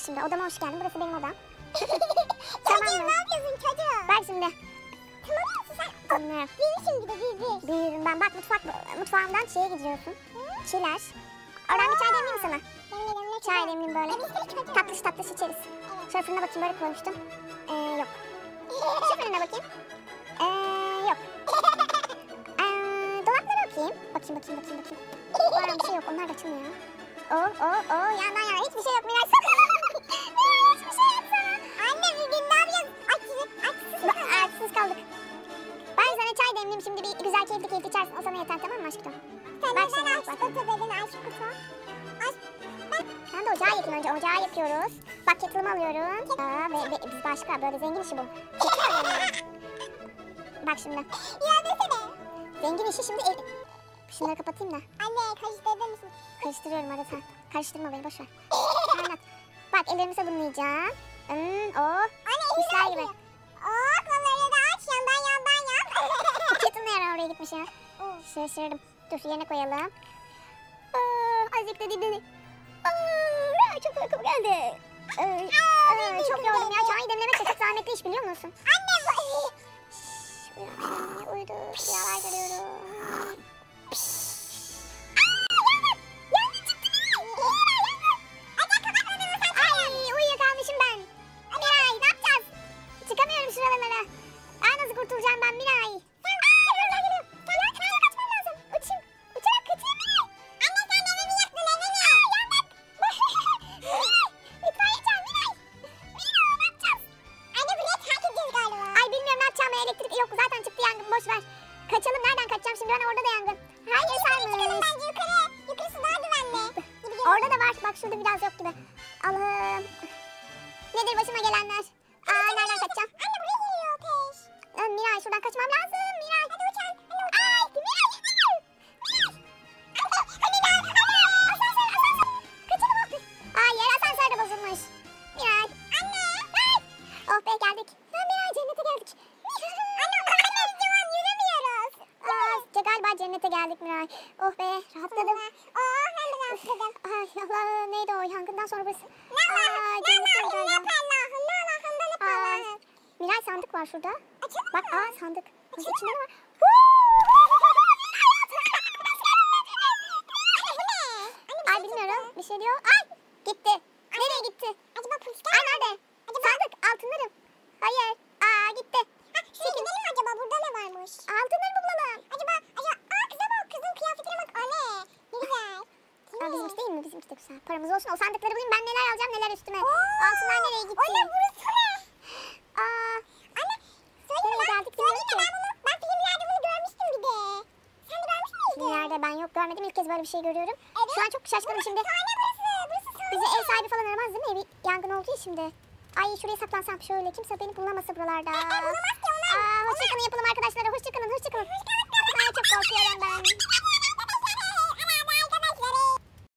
şimdi odama hoş geldin. Burası benim odam. Çocuğum ne yapıyorsun çocuğum? Bak şimdi. Tamam mısın sen? Anne. Büyüsün bir de büyür. Büyüdüm ben. Bak mutfağımdan şeye gidiyorsun. Çiler. Oradan bir çay demleyeyim sana. Demleyelim ne Çay demleyeyim böyle. çocuğum. Tatlış içeriz. Şöyle fırına bakayım, böyle koymuştum. Yok. Şu fırına bakayım. Yok. Dolaplara bakayım. Bakayım. Var bir şey yok. Onlar da açılmıyor. Yandan hiçbir şey yok Miray. Hiçbir şey yok sana. Anne bugün ne yapıyorsun? Açsız kaldık. Ben sana çay demleyeyim şimdi, bir güzel keyifli içersin. O sana yeter, tamam mı aşkım? Sen Bak neden şimdi, aşk bak. kutu dedin aşk kutu? Ben de ocağı yakayım önce. Ocağı yapıyoruz. Bak kettle'ımı alıyorum. Ve biz başka böyle zengin işi bu. Kettle alıyorum. Bak şimdi. Ya desene. Zengin işi şimdi şunları kapatayım da. Anne karıştırır mısın? Karıştırıyorum hadi sen. Karıştırma beni, boş ver. Kaynat. Bak ellerimi sabunlayacağım. Anne Misler gibi. kolları da aç yandan yap. Kettle ne ara oraya gitmiş ya? Şaşırdım. Dur yerine koyalım. Azıcık da dibini. Çok uykum geldi. Çok yoruldum ya. Çay demlemek de çok zahmetli iş, biliyor musun? Anne Uyudu. Rüyalar görüyorum. Ay uyuyakalmışım ben. Miray ne yapacağız? Çıkamıyorum şuralara. Nasıl kurtulacağım ben Miray? Kaçmam lazım. Uçayım. Uçarak kaçayım Miray. Anne sen evimi yaktın evimi. Yandık. İtfaiyeciyim Miray. Miray ne yapacağız? Anne buraya terk edeceğiz galiba. Ay bilmiyorum ne yapacağım. Elektrik yok. Zaten çıktı yangın. Boş ver. Kaçalım. Nereden kaçacağım şimdi? Ben orada da yangın. Her yer sarmış. Bence yukarısı daha güvenli. Orada da var. Bak şurada biraz yok gibi. Allah'ım. Nedir başıma gelenler? Nereden kaçacağım? Anne buraya geliyor ateş. Miray şuradan kaçmam lazım. Miray. Hadi uçan. Ay Miray. Asansör. Kaçalım oh be. Yer asansör de bozulmuş. Miray. Anne. Oh be geldik. Miray cennete geldik. Anne yürümüyoruz. Galiba cennete geldik Miray. Oh be rahatladım. Ben de rahatladım. Ay Allah, neydi o yangından sonra burası? Miray sandık var şurada. Bak sandık. Nasıl içinde ne var? Ay bilmiyorum. Bir şey diyor. Ay gitti. Nereye gitti? Acaba polisler Ay nerede? Sandık altınlarım. Hayır. Gitti. Şuraya gidelim mi acaba? Burada ne varmış? Altınlarımı bulalım. Acaba kıza bak. Kızın kıyafetine bak. O ne? Ne güzel. Bizimki değil mi? Bizimki de güzel. Paramız olsun. O sandıkları bulayım. Ben neler alacağım neler üstüme. Altınlar nereye gitti? Anne burası ne? Anne Nereye geldik bilmiyorum ki. ben filmlerde bunu görmüştüm bir de. Sen de görmüş müydün? Filmlerde ben yok görmedim. İlk kez böyle bir şey görüyorum. Evet. Şu an çok şaşkınım şimdi. Sahne burası. Bizi ev sahibi falan aramaz değil mi? Evi yangın oldu ya şimdi. Ay şuraya saklansam şöyle. Kimse beni bulamasa buralarda. Bulamaz ki onlar. Hoşçakalın yapalım arkadaşlar. Hoşçakalın. Ay çok korkuyorum ben.